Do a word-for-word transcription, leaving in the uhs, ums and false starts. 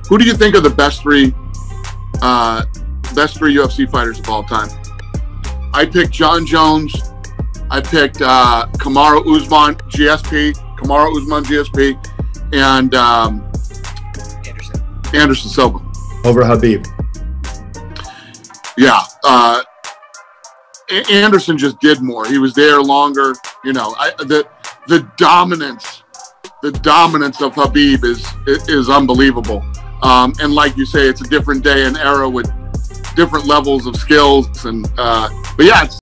Who do you think are the best three, uh, best three U F C fighters of all time? I picked John Jones. I picked uh, Kamaru Usman, G S P. Kamaru Usman, G S P, and um, Anderson. Anderson Silva. Over Habib. Yeah. Uh, A- Anderson just did more. He was there longer. You know, I, the the dominance, the dominance of Habib is is unbelievable. Um, and like you say, it's a different day and era with different levels of skills. And uh, but yeah, it's